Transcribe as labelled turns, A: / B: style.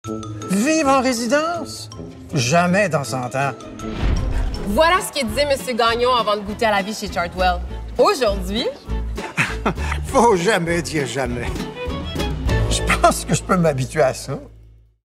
A: Vivre en résidence? Jamais dans 100 ans.
B: Voilà ce que disait M. Gagnon avant de goûter à la vie chez Chartwell. Aujourd'hui...
A: Faut jamais dire jamais. Je pense que je peux m'habituer à ça.